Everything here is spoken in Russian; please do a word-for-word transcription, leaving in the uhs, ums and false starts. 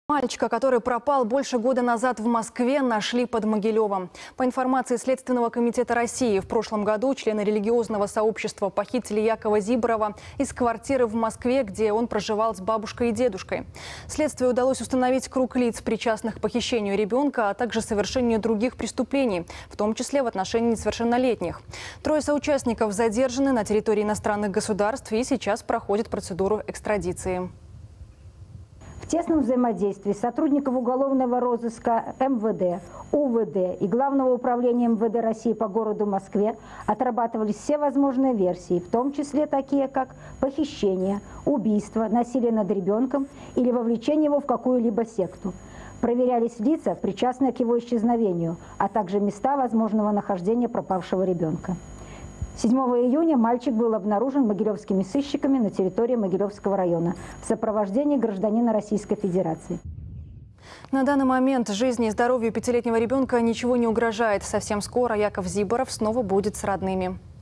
Мальчика, который пропал больше года назад в Москве, нашли под Могилевом. По информации Следственного комитета России, в прошлом году члены религиозного сообщества похитили Якова Зиборова из квартиры в Москве, где он проживал с бабушкой и дедушкой. Следствию удалось установить круг лиц, причастных к похищению ребенка, а также совершению других преступлений, в том числе в отношении несовершеннолетних. Трое соучастников задержаны на территории иностранных государств и сейчас проходят процедуру экстрадиции. В тесном взаимодействии сотрудников уголовного розыска эм вэ дэ, у вэ дэ и Главного управления эм вэ дэ России по городу Москве отрабатывались все возможные версии, в том числе такие, как похищение, убийство, насилие над ребенком или вовлечение его в какую-либо секту. Проверялись лица, причастные к его исчезновению, а также места возможного нахождения пропавшего ребенка. седьмого июня мальчик был обнаружен могилевскими сыщиками на территории Могилевского района в сопровождении гражданина Российской Федерации. На данный момент жизни и здоровью пятилетнего ребенка ничего не угрожает. Совсем скоро Яков Зиборов снова будет с родными.